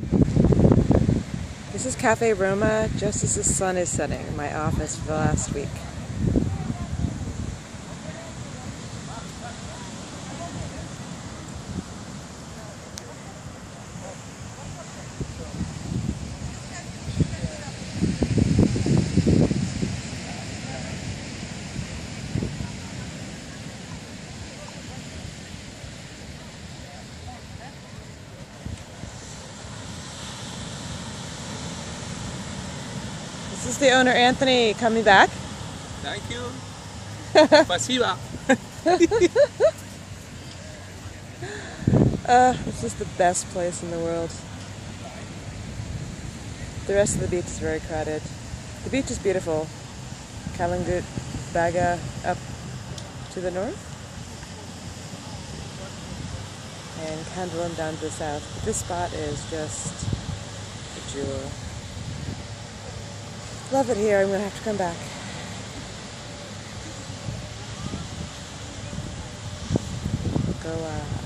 This is Cafe Roma just as the sun is setting, my office for the last week. This is the owner, Anthony, coming back. Thank you. Спасибо. This is the best place in the world. The rest of the beach is very crowded. The beach is beautiful. Kalangut, Baga up to the north. And Kandalum down to the south. But this spot is just a jewel. Love it here. I'm going to have to come back. Go